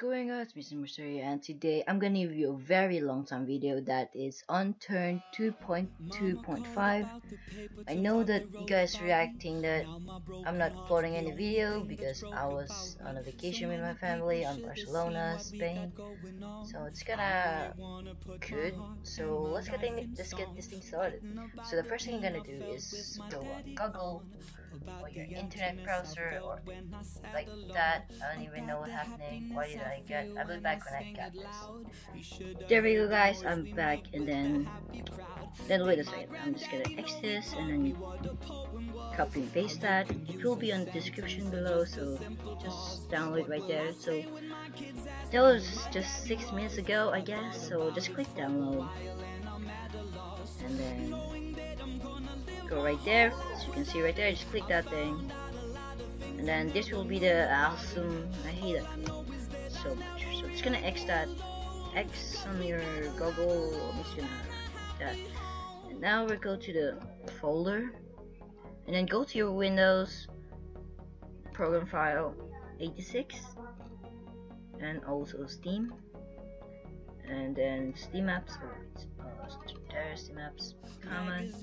going on? It's Mr. Mystery, and today I'm gonna give you a very long time video that is Unturned 2.2.5. I know that you guys reacting that I'm not uploading any video because I was on a vacation with my family on Barcelona, Spain. So it's kinda good. So let's get this thing started. So the first thing you're gonna do is go on Google or your internet browser or like that. I don't even know what's happening. Why did I get? I'll be back when I got this. There we go, guys. I'm back, and then wait a second. I'm just gonna X this and then copy and paste that. It will be on the description below, so just download right there. So that was just 6 minutes ago, I guess. So just click download, and then go right there. As you can see right there, just click that thing. And then this will be the awesome. I hate it so much. So it's gonna X that X on your Google. I'm just gonna that. And now we go to the folder, and then go to your Windows program file 86, and also Steam, and then Steam apps. There's Steam apps. Common,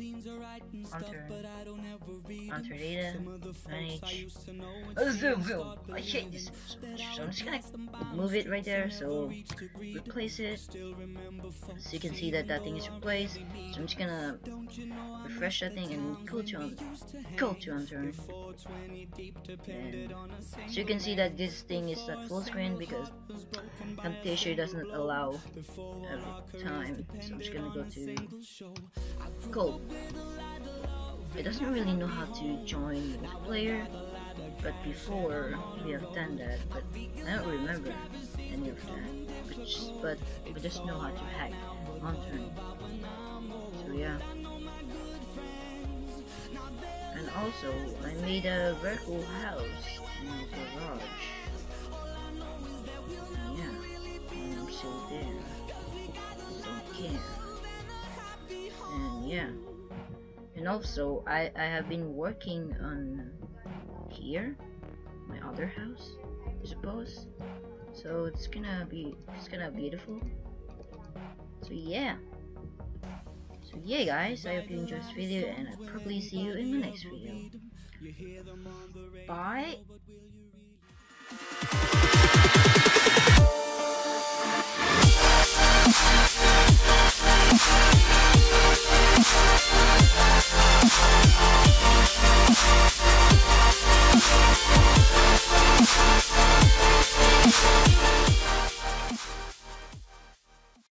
enter data, manage. Zoom. I hate this so much. So I'm just gonna move it right there. So replace it. So you can see that that thing is replaced. So I'm just gonna refresh that thing and go to Unturned. And so you can see that this thing is at full screen because Camtasia doesn't allow every time. So I'm just gonna go to Cool. It doesn't really know how to join multiplayer, but before we have done that, but I don't remember any of that. But I just know how to hack Unturned. So yeah. And also, I made a very cool house in the garage. Yeah, and I'm still there. Don't care. And yeah. And also, I have been working on here, my other house, I suppose. So it's gonna be beautiful. So yeah. So yeah, guys, I hope you enjoyed this video, and I'll probably see you in the next video. Bye.